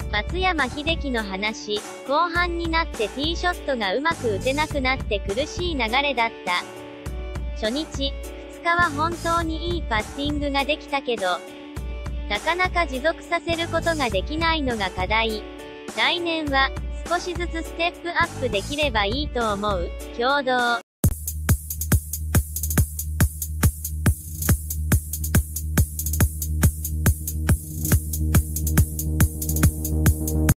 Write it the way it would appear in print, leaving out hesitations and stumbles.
松山英樹の話、後半になってティーショットがうまく打てなくなって苦しい流れだった。初日、2日は本当にいいパッティングができたけど、なかなか持続させることができないのが課題。来年は、少しずつステップアップできればいいと思う。共同。